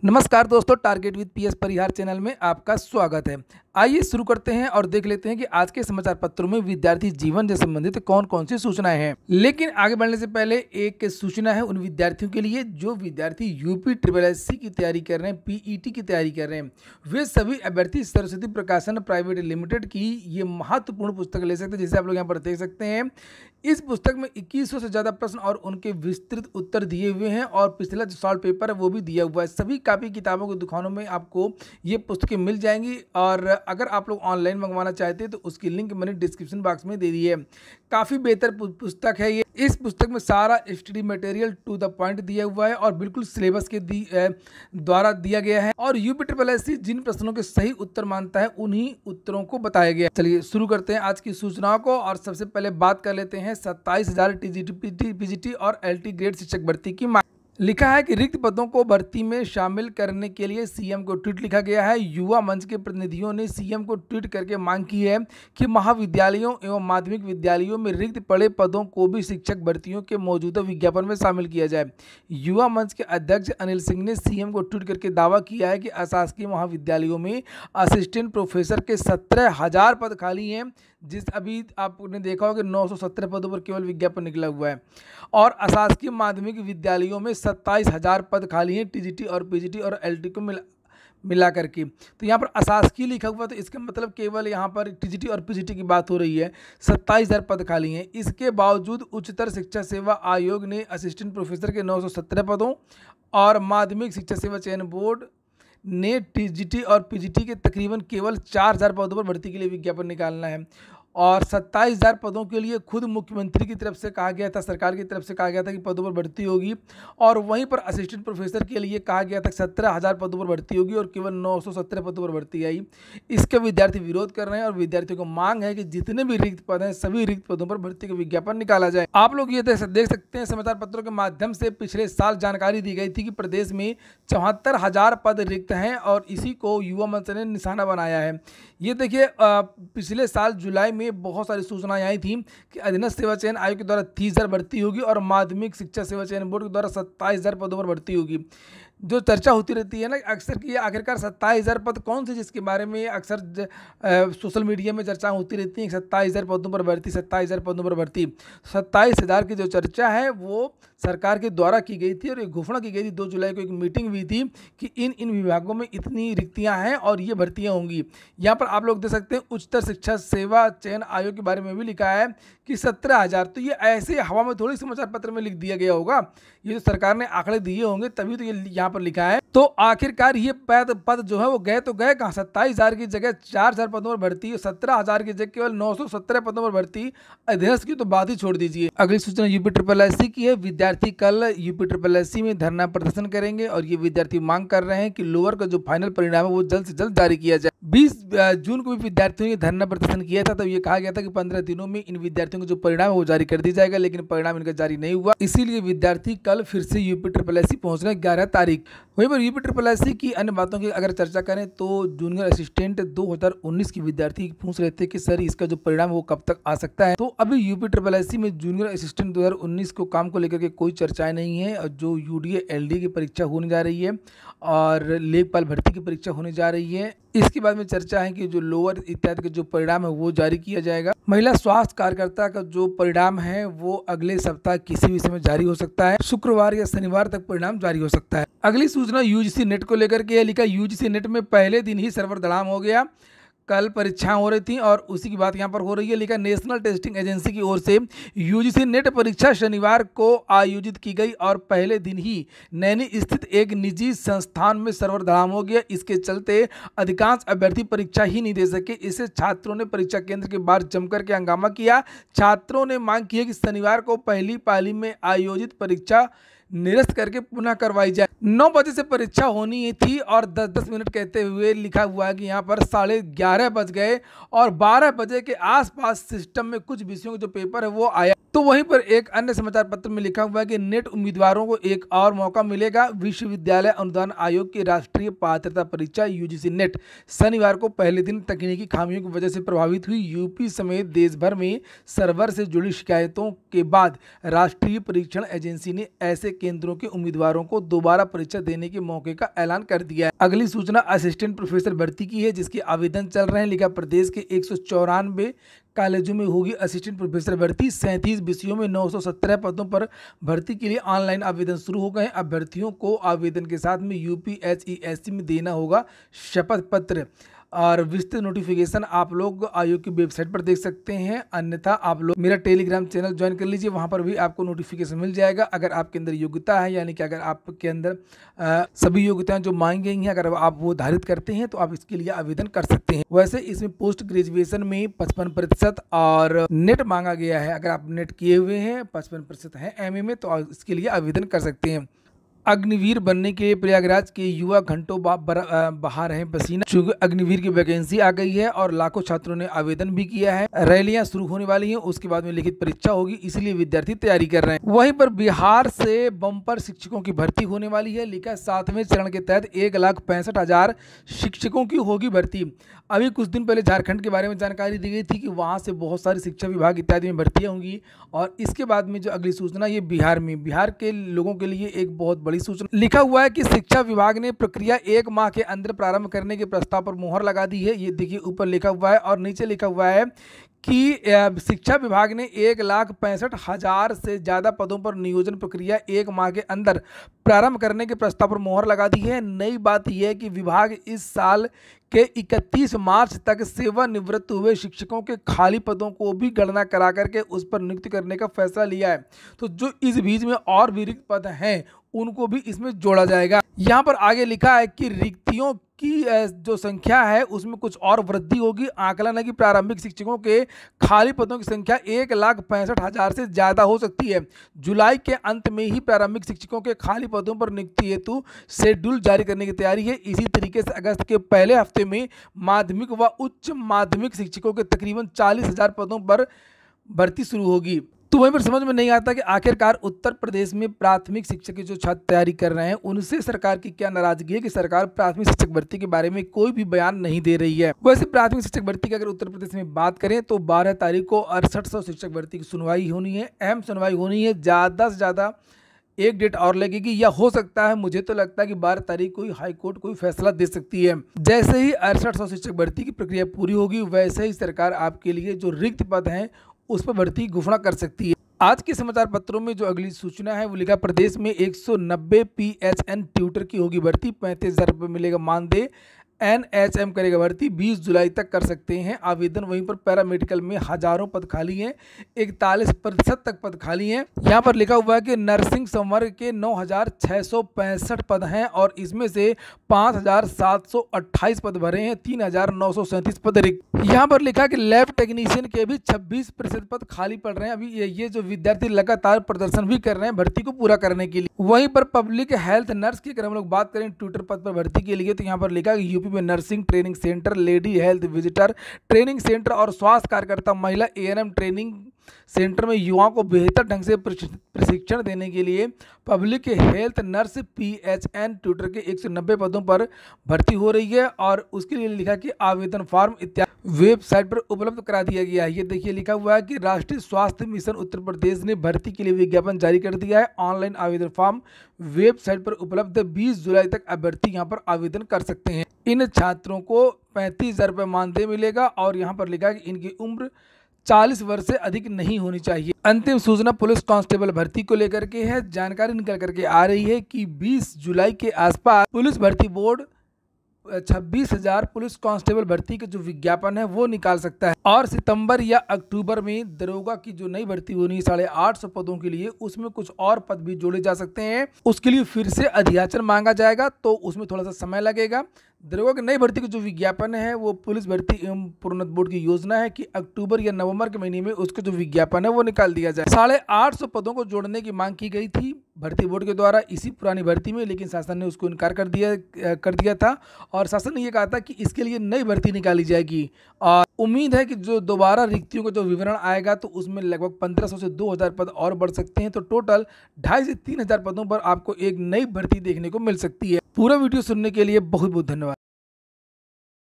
नमस्कार दोस्तों, target with PS Parihar channel में आपका स्वागत है। आइए शुरू करते हैं और देख लेते हैं कि आज के समाचार पत्रों में विद्यार्थी जीवन से संबंधित कौन कौन सी सूचनाएं हैं। लेकिन आगे बढ़ने से पहले एक सूचना है उन विद्यार्थियों के लिए जो विद्यार्थी यूपी SSC की तैयारी कर रहे हैं, पीईटी की तैयारी कर रहे हैं। वे सभी अभ्यर्थी सरस्वती प्रकाशन प्राइवेट लिमिटेड की ये महत्वपूर्ण पुस्तक ले सकते हैं, जिसे आप लोग यहाँ पर देख सकते हैं। इस पुस्तक में 2100 से ज़्यादा प्रश्न और उनके विस्तृत उत्तर दिए हुए हैं और पिछला जो सॉल्व पेपर है वो भी दिया हुआ है। सभी कापी किताबों की दुकानों में आपको ये पुस्तकें मिल जाएंगी और अगर आप लोग ऑनलाइन मंगवाना चाहते हैं तो उसकी लिंक मैंने डिस्क्रिप्शन बॉक्स में दे दी है। काफ़ी बेहतर पुस्तक है ये। इस पुस्तक में सारा study material to the point दिया हुआ है और बिल्कुल सिलेबस के द्वारा दिया गया है और यूपी SSC जिन प्रश्नों के सही उत्तर मानता है उन्हीं उत्तरों को बताया गया। चलिए शुरू करते हैं आज की सूचनाओं को और सबसे पहले बात कर लेते हैं 27,000 टीजीटी, पीजीटी और एलटी ग्रेड शिक्षक भर्ती की मांग। लिखा है कि रिक्त पदों को भर्ती में शामिल करने के लिए सीएम को ट्वीट लिखा गया है। युवा मंच के प्रतिनिधियों ने सीएम को ट्वीट करके मांग की है कि महाविद्यालयों एवं माध्यमिक विद्यालयों में रिक्त पड़े पदों को भी शिक्षक भर्तियों के मौजूदा विज्ञापन में शामिल किया जाए। युवा मंच के अध्यक्ष अनिल सिंह ने सीएम को ट्वीट करके दावा किया है कि अशासकीय महाविद्यालयों में असिस्टेंट प्रोफेसर के 17,000 पद खाली हैं, जिस अभी आपने देखा होगा कि 917 पदों पर केवल विज्ञापन निकला हुआ है और अशासकीय माध्यमिक विद्यालयों में 27,000 पद खाली हैं टीजीटी और पीजीटी और एलटी को मिला करके। तो यहाँ पर अशासकीय लिखा हुआ, तो इसका मतलब केवल यहाँ पर टीजीटी और पीजीटी की बात हो रही है। 27,000 पद खाली हैं। इसके बावजूद उच्चतर शिक्षा सेवा आयोग ने असिस्टेंट प्रोफेसर के 917 पदों और माध्यमिक शिक्षा सेवा चयन बोर्ड ने टीजीटी और पीजीटी के तकरीबन केवल 4,000 पदों पर भर्ती के लिए विज्ञापन निकालना है और 27,000 पदों के लिए खुद मुख्यमंत्री की तरफ से कहा गया था, सरकार की तरफ से कहा गया था कि पदों पर भर्ती होगी और वहीं पर असिस्टेंट प्रोफेसर के लिए कहा गया था 17,000 पदों पर भर्ती होगी और केवल 917 पदों पर भर्ती आई। इसके विद्यार्थी विरोध कर रहे हैं और विद्यार्थियों को मांग है कि जितने भी रिक्त पद हैं सभी रिक्त पदों पर भर्ती का विज्ञापन निकाला जाए। आप लोग ये देख सकते हैं समाचार पत्रों के माध्यम से पिछले साल जानकारी दी गई थी कि प्रदेश में 74,000 पद रिक्त हैं और इसी को युवा मंच ने निशाना बनाया है। ये देखिए पिछले साल जुलाई में बहुत सारी सूचनाएं आई थी कि अधीनस्थ सेवा चयन आयोग के द्वारा 30,000 भर्ती होगी और माध्यमिक शिक्षा सेवा चयन बोर्ड के द्वारा 27,000 पदों पर भर्ती होगी। जो चर्चा होती रहती है ना अक्सर कि आखिरकार 27,000 पद कौन से जिसके बारे में अक्सर सोशल मीडिया में चर्चा होती रहती है। 27,000 पदों पर भर्ती, 27,000 पदों पर भर्ती। 27,000 की जो चर्चा है वो सरकार के द्वारा की गई थी और एक घोषणा की गई थी। 2 जुलाई को एक मीटिंग हुई थी कि इन विभागों में इतनी रिक्तियां हैं और ये भर्तियां होंगी। यहाँ पर आप लोग देख सकते हैं उच्चतर शिक्षा सेवा चयन आयोग के बारे में भी लिखा है कि 17,000। तो ये ऐसे हवा में थोड़ी समाचार पत्र में लिख दिया गया होगा, ये जो सरकार ने आंकड़े दिए होंगे तभी तो ये यहाँ पर लिखा है। तो आखिरकार ये पद जो है वो गए तो गए कहाँ। 27,000 की जगह 4,000 पदों पर भर्ती, 17,000 की जगह केवल 917 पदों पर भर्ती। अधीनस्थ की तो बात ही छोड़ दीजिए। अगली सूचना यूपी SSC की है। विद्यार्थी कल यूपी SSC में धरना प्रदर्शन करेंगे और ये विद्यार्थी मांग कर रहे हैं कि लोअर का जो फाइनल परिणाम है वो जल्द से जल्द जारी किया जाए। 20 जून को भी विद्यार्थियों ने धरना प्रदर्शन किया था, तब ये कहा गया था कि 15 दिनों में इन विद्यार्थियों का जो परिणाम है वो जारी कर दिया जाएगा, लेकिन परिणाम इनका जारी नहीं हुआ। इसीलिए विद्यार्थी कल फिर से यूपी SSC पहुंच रहे 11 तारीख। वहीं पर यूपी SSC की अन्य बातों की अगर चर्चा करें तो जूनियर असिस्टेंट 2019 की विद्यार्थी पूछ रहे थे कि सर इसका जो परिणाम वो कब तक आ सकता है। तो अभी यूपी SSC में जूनियर असिस्टेंट 2019 को काम को लेकर के कोई चर्चाएं नहीं है और जो यूडीए एलडी की परीक्षा होने जा रही है और लेखपाल भर्ती की परीक्षा होने जा रही है। इसके बाद में चर्चा है कि जो लोअर इत्यादि का जो परिणाम है वो जारी किया जाएगा। महिला स्वास्थ्य कार्यकर्ता का जो परिणाम है वो अगले सप्ताह किसी भी समय जारी हो सकता है। शुक्रवार या शनिवार तक परिणाम जारी हो सकता है। अगली सूचना यूजीसी नेट को लेकर के लिखा। यूजीसी नेट में पहले दिन ही सर्वर धड़ाम हो गया। कल परीक्षाएं हो रही थी और उसी की बात यहाँ पर हो रही है। लिखा नेशनल टेस्टिंग एजेंसी की ओर से यूजीसी नेट परीक्षा शनिवार को आयोजित की गई और पहले दिन ही नैनी स्थित एक निजी संस्थान में सर्वर धड़ाम हो गया। इसके चलते अधिकांश अभ्यर्थी परीक्षा ही नहीं दे सके। इससे छात्रों ने परीक्षा केंद्र के बाहर जमकर के हंगामा किया। छात्रों ने मांग की है कि शनिवार को पहली पाली में आयोजित परीक्षा निरस्त करके पुनः करवाई जाए। 9 बजे से परीक्षा होनी थी और 10-10 मिनट कहते हुए लिखा हुआ है कि यहाँ पर 11:30 बज गए और 12 बजे के आसपास सिस्टम में कुछ विषयों का जो पेपर है वो आया। तो वहीं पर एक अन्य समाचार पत्र में लिखा हुआ है कि नेट उम्मीदवारों को एक और मौका मिलेगा। विश्वविद्यालय अनुदान आयोग की राष्ट्रीय पात्रता परीक्षा यूजीसी नेट शनिवार को पहले दिन तकनीकी खामियों की वजह से प्रभावित हुई। यूपी समेत देश भर में सर्वर से जुड़ी शिकायतों के बाद राष्ट्रीय परीक्षण एजेंसी ने ऐसे केंद्रों के उम्मीदवारों को दोबारा परीक्षा देने के मौके का ऐलान कर दिया है। अगली सूचना असिस्टेंट प्रोफेसर भर्ती की है, जिसके आवेदन चल रहे हैं। लिखा प्रदेश के 194 कॉलेजों में होगी असिस्टेंट प्रोफेसर भर्ती। 37 विषयों में 917 पदों पर भर्ती के लिए ऑनलाइन आवेदन शुरू हो गए हैं। अभ्यर्थियों को आवेदन के साथ में यूपीएससी में देना होगा शपथ पत्र और विस्तृत नोटिफिकेशन आप लोग आयोग की वेबसाइट पर देख सकते हैं। अन्यथा आप लोग मेरा टेलीग्राम चैनल ज्वाइन कर लीजिए, वहां पर भी आपको नोटिफिकेशन मिल जाएगा। अगर आपके अंदर योग्यता है, यानी कि अगर आपके अंदर सभी योग्यताएं जो मांगी गई हैं अगर आप वो धारित करते हैं तो आप इसके लिए आवेदन कर सकते हैं। वैसे इसमें पोस्ट ग्रेजुएशन में 55% और नेट मांगा गया है। अगर आप नेट किए हुए हैं, 55% है एमए में, तो इसके लिए आवेदन कर सकते हैं। अग्निवीर बनने के लिए प्रयागराज के युवा घंटों बहा रहे पसीना। चूंकि अग्निवीर की वैकेंसी आ गई है और लाखों छात्रों ने आवेदन भी किया है, रैलियां शुरू होने वाली हैं, उसके बाद में लिखित परीक्षा होगी, इसलिए विद्यार्थी तैयारी कर रहे हैं। वहीं पर बिहार से बम्पर शिक्षकों की भर्ती होने वाली है। लिखा 7वें चरण के तहत 1,65,000 शिक्षकों की होगी भर्ती। अभी कुछ दिन पहले झारखंड के बारे में जानकारी दी गई थी कि वहां से बहुत सारी शिक्षा विभाग इत्यादि में भर्तियां होंगी। और इसके बाद में जो अगली सूचना ये बिहार के लोगों के लिए एक बहुत बड़ी सूचना। लिखा हुआ है कि शिक्षा विभाग ने प्रक्रिया 1 माह के अंदर प्रारंभ करने के प्रस्ताव पर मुहर लगा दी है। ये देखिए ऊपर लिखा हुआ है और नीचे लिखा हुआ है कि शिक्षा विभाग ने 1,65,000 से ज़्यादा पदों पर नियोजन प्रक्रिया 1 माह के अंदर प्रारंभ करने के प्रस्ताव पर मुहर लगा दी है। नई बात यह है कि विभाग इस साल के 31 मार्च तक सेवानिवृत्त हुए शिक्षकों के खाली पदों को भी गणना करा करके उस पर नियुक्ति करने का फैसला लिया है। तो जो इस बीच में और भी रिक्त पद हैं उनको भी इसमें जोड़ा जाएगा। यहाँ पर आगे लिखा है कि रिक्तियों की जो संख्या है उसमें कुछ और वृद्धि होगी। आकलन है कि प्रारंभिक शिक्षकों के खाली पदों की संख्या 1,65,000 से ज़्यादा हो सकती है। जुलाई के अंत में ही प्रारंभिक शिक्षकों के खाली पदों पर नियुक्ति हेतु शेड्यूल जारी करने की तैयारी है। इसी तरीके से अगस्त के पहले हफ्ते में माध्यमिक व उच्च माध्यमिक शिक्षकों के तकरीबन 40,000 पदों पर भर्ती शुरू होगी। तो वहीं पर समझ में नहीं आता कि आखिरकार उत्तर प्रदेश में प्राथमिक शिक्षक की जो छात्र तैयारी कर रहे हैं उनसे सरकार की क्या नाराजगी है कि सरकार प्राथमिक शिक्षक भर्ती के बारे में कोई भी बयान नहीं दे रही है। वैसे प्राथमिक शिक्षक भर्ती की अगर उत्तर प्रदेश में बात करें तो 12 तारीख को 6800 शिक्षक भर्ती की सुनवाई होनी है, अहम सुनवाई होनी है। ज़्यादा से ज़्यादा एक डेट और लगेगी या हो सकता है, मुझे तो लगता है कि 12 तारीख को ही हाईकोर्ट कोई फैसला दे सकती है। जैसे ही 6800 शिक्षक भर्ती की प्रक्रिया पूरी होगी वैसे ही सरकार आपके लिए जो रिक्त पद हैं उस पर भर्ती घोषणा कर सकती है। आज के समाचार पत्रों में जो अगली सूचना है वो लिखा प्रदेश में 190 PHN ट्यूटर की होगी भर्ती। 35,000 रुपये मिलेगा मानदेय। NHM करेगा भर्ती। 20 जुलाई तक कर सकते हैं आवेदन। वहीं पर पैरामेडिकल में हजारों पद खाली हैं, 41% तक पद खाली हैं। यहाँ पर लिखा हुआ है कि नर्सिंग संवर्ग के 9,665 पद हैं और इसमें से 5,728 पद भरे हैं, 3,937 पद रिक्त। यहाँ पर लिखा कि लैब टेक्नीशियन के भी 26% पद खाली पड़ रहे हैं। अभी ये जो विद्यार्थी लगातार प्रदर्शन भी कर रहे हैं भर्ती को पूरा करने के लिए। वहीं पर पब्लिक हेल्थ नर्स की अगर हम लोग बात करें ट्यूटर पद पर भर्ती के लिए तो यहाँ पर लिखा कि यूपी में nursing training centre, lady health visitor training centre और स्वास्थ्य कार्यकर्ता महिला ANM ट्रेनिंग सेंटर में युवाओं को बेहतर ढंग से प्रशिक्षण देने के लिए public health nurse PHN tutor के 190 पदों पर भर्ती हो रही है। और उसके लिए लिखा कि आवेदन फॉर्म इत्यादि वेबसाइट पर उपलब्ध करा दिया गया है। ये देखिए लिखा हुआ है कि राष्ट्रीय स्वास्थ्य मिशन उत्तर प्रदेश ने भर्ती के लिए विज्ञापन जारी कर दिया है। ऑनलाइन आवेदन फॉर्म वेबसाइट पर उपलब्ध। 20 जुलाई तक अभ्यर्थी यहाँ पर आवेदन कर सकते हैं। इन छात्रों को 35,000 रुपये मानदेय मिलेगा और यहाँ पर लिखा है कि इनकी उम्र 40 वर्ष से अधिक नहीं होनी चाहिए। अंतिम सूचना पुलिस कांस्टेबल भर्ती को लेकर के है। जानकारी निकल करके आ रही है कि 20 जुलाई के आसपास पुलिस भर्ती बोर्ड 26,000 पुलिस कांस्टेबल भर्ती के जो विज्ञापन है वो निकाल सकता है। और सितंबर या अक्टूबर में दरोगा की जो नई भर्ती होनी है 850 पदों के लिए, उसमें कुछ और पद भी जोड़े जा सकते हैं। उसके लिए फिर से अधियाचन मांगा जाएगा तो उसमें थोड़ा सा समय लगेगा। दरोगा की नई भर्ती का जो विज्ञापन है वो पुलिस भर्ती एवं प्रोन्नति बोर्ड की योजना है कि अक्टूबर या नवंबर के महीने में उसका जो विज्ञापन है वो निकाल दिया जाए। 850 पदों को जोड़ने की मांग की गई थी भर्ती बोर्ड के द्वारा इसी पुरानी भर्ती में, लेकिन शासन ने उसको इनकार कर दिया था और शासन ने यह कहा था कि इसके लिए नई भर्ती निकाली जाएगी। और उम्मीद है कि जो दोबारा रिक्तियों का जो विवरण आएगा तो उसमें लगभग 1500 से 2000 पद और बढ़ सकते हैं। तो टोटल 2,500 से 3,000 पदों पर आपको एक नई भर्ती देखने को मिल सकती है। पूरा वीडियो सुनने के लिए बहुत बहुत धन्यवाद।